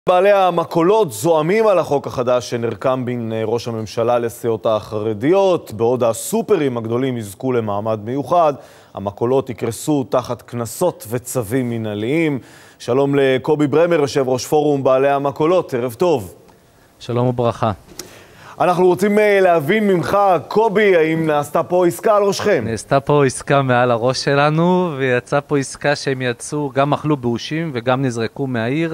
בעלי המכולות זועמים על החוק החדש שנרקם בין ראש הממשלה לסיעות החרדיות. בעוד הסופרים הגדולים יזכו למעמד מיוחד, המכולות יקרסו תחת קנסות וצווים מנהליים. שלום לקובי ברמר, יושב ראש פורום בעלי המכולות, ערב טוב. שלום וברכה. אנחנו רוצים להבין ממך, קובי, האם נעשתה פה עסקה על ראשכם? נעשתה פה עסקה מעל הראש שלנו, ויצאה פה עסקה שהם יצאו, גם אכלו באושים וגם נזרקו מהעיר.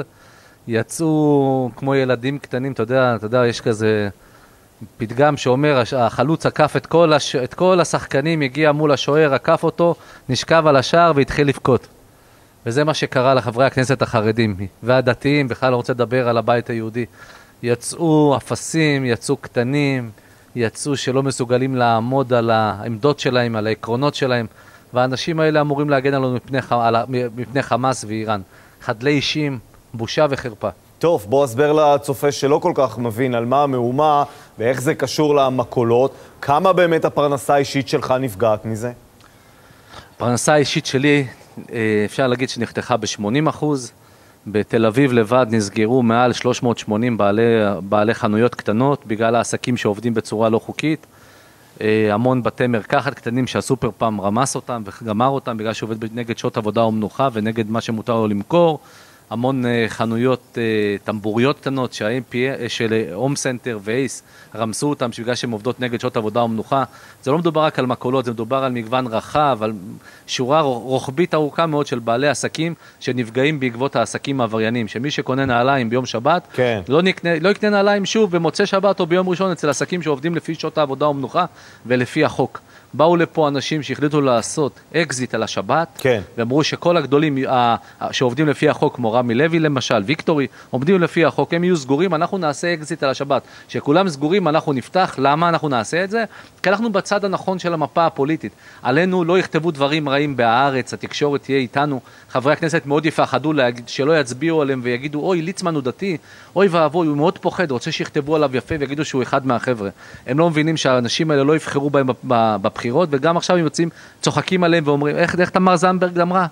יצאו כמו ילדים קטנים, אתה יודע, יש כזה פתגם שאומר, החלוץ עקף את כל השחקנים, הגיע מול השוער, עקף אותו, נשכב על השער והתחיל לבכות. וזה מה שקרה לחברי הכנסת החרדים והדתיים, בכלל לא רוצה לדבר על הבית היהודי. יצאו אפסים, יצאו קטנים, יצאו שלא מסוגלים לעמוד על העמדות שלהם, על העקרונות שלהם, והאנשים האלה אמורים להגן עלינו מפני חמאס ואיראן. חדלי אישים, בושה וחרפה. טוב, בוא אסבר לצופה שלא כל כך מבין על מה המהומה ואיך זה קשור למכולות. כמה באמת הפרנסה האישית שלך נפגעת מזה? הפרנסה האישית שלי, אפשר להגיד שנחתכה ב-80%. בתל אביב לבד נסגרו מעל 380 בעלי חנויות קטנות בגלל העסקים שעובדים בצורה לא חוקית. המון בתי מרקחת קטנים שהסופר פעם רמס אותם וגמר אותם בגלל שעובד נגד שעות עבודה ומנוחה ונגד מה שמותר לו למכור. המון חנויות טמבוריות קטנות של הום סנטר ואייס רמסו אותם בגלל שהן עובדות נגד שעות עבודה ומנוחה. זה לא מדובר רק על מכולות, זה מדובר על מגוון רחב, על שורה רוחבית ארוכה מאוד של בעלי עסקים שנפגעים בעקבות העסקים העבריינים, שמי שקונה נעליים ביום שבת לא יקנה נעליים שוב במוצאי שבת או ביום ראשון אצל עסקים שעובדים לפי שעות העבודה ומנוחה ולפי החוק. באו לפה אנשים שהחליטו לעשות אקזיט על השבת, ואמרו שכל הגדולים שעובדים לפי החוק, כמו רמי לוי למשל, ויקטורי, עומדים לפי החוק, הם יהיו סגורים, אנחנו נעשה אקזיט על השבת. שכולם סגורים, אנחנו נפתח. למה אנחנו נעשה את זה? כי אנחנו בצד הנכון של המפה הפוליטית. עלינו לא יכתבו דברים רעים בהארץ, התקשורת תהיה איתנו. חברי הכנסת מאוד יפחדו שלא יצביעו עליהם ויגידו, אוי, ליצמן הוא דתי, אוי ואבוי, הוא מאוד פוחד, רוצה שיכתבו עליו יפה ויגידו שהוא אחד מהחבר'ה. הם לא מבינים שהאנשים האלה לא יבחרו בהם בבחירות, וגם עכשיו הם יוצאים, צוחקים עליהם ואומרים, איך תמר זנדברג אמרה?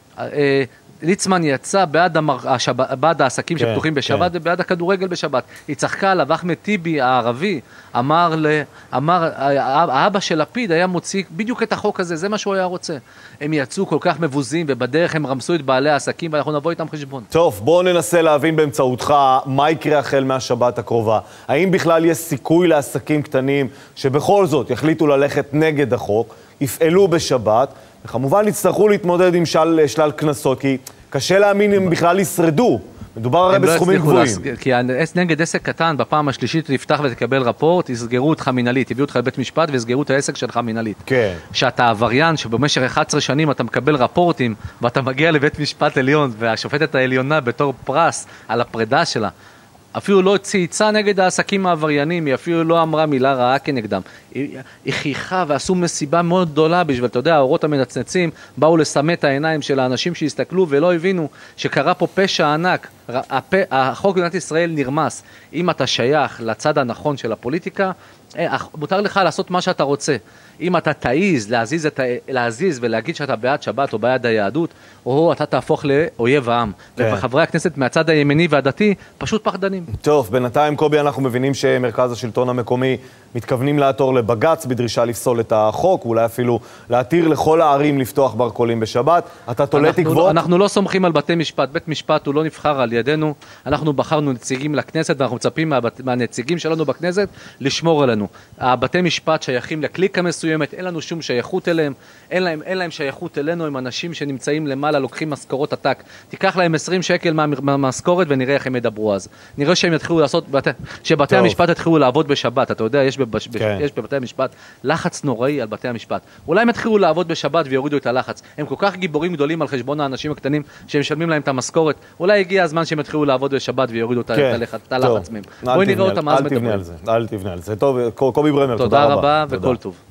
ליצמן יצא בעד העסקים שפתוחים בשבת ובעד הכדורגל בשבת. היא צחקה עליו, אחמד טיבי הערבי אמר, האבא של לפיד היה מוציא בדיוק את החוק הזה, זה מה שהוא היה רוצה. הם יצאו כל כך מבוזים ובדרך הם רמסו את בעלי העסקים ואנחנו נבוא איתם חשבון. טוב, בואו ננסה להבין באמצעותך מה יקרה החל מהשבת הקרובה. האם בכלל יש סיכוי לעסקים קטנים שבכל זאת יחליטו ללכת נגד החוק, יפעלו בשבת, וכמובן יצטרכו להתמודד עם שלל קנסות, כי קשה להאמין אם בכלל ישרדו. מדובר הרי בסכומים גבוהים. כי נגד עסק קטן, בפעם השלישית תפתח ותקבל רפורט, יסגרו אותך מנהלית, הביאו אותך לבית משפט ויסגרו את העסק שלך מנהלית. כן. שאתה עבריין, שבמשך 11 שנים אתה מקבל רפורטים, ואתה מגיע לבית משפט עליון, והשופטת העליונה בתור פרס על הפרידה שלה, אפילו לא צייצה נגד העסקים העבריינים, היא אפילו לא אמרה מילה רעה כנגדם. היא חייכה ועשו מסיבה מאוד גדולה בשביל, אתה יודע, האורות המנצנצים באו לסמא את העיניים של האנשים שהסתכלו ולא הבינו שקרה פה פשע ענק. החוק במדינת ישראל נרמס. אם אתה שייך לצד הנכון של הפוליטיקה, מותר לך לעשות מה שאתה רוצה. אם אתה תעיז להזיז ולהגיד שאתה בעד שבת או בעד היהדות, או אתה תהפוך לאויב העם. וחברי הכנסת מהצד הימני והדתי פשוט פחדנים. טוב, בינתיים קובי אנחנו מבינים שמרכז השלטון המקומי מתכוונים לעתור לבג"ץ בדרישה לפסול את החוק, ואולי אפילו להתיר לכל הערים לפתוח ברקולים בשבת. אתה תולה תקוות? אנחנו לא סומכים על בתי משפט. בית משפט הוא לא נבחר על ידינו. אנחנו בחרנו נציגים לכנסת ואנחנו מצפים מהנציגים שלנו בכנסת לשמור עלינו. הבתי משפט שייכים לקליקה מסוימת, אין לנו שום שייכות אליהם, אין להם שייכות אלינו, הם אנשים שנמצאים למעלה, לוקחים משכורות עתק. תיקח להם 20 שקל מהמשכורת ונראה איך הם ידברו אז. נראה שהם יתחילו לעשות, שבתי המשפט יתחילו לעבוד בשבת. אתה יודע, יש בבתי המשפט לחץ נוראי על בתי המשפט. אולי הם יתחילו לעבוד בשבת ויורידו את הלחץ. הם כל כך גיבורים גדולים על חשבון האנשים הקטנים שהם משלמים להם את המשכורת. אולי הגיע הזמן שהם יתחילו לעבוד בשבת ויורידו את הלחץ מהם. בואי נראה אותם אז מדברים. אל תבנה על זה. טוב, קובי ברמר, תודה רבה וכל טוב.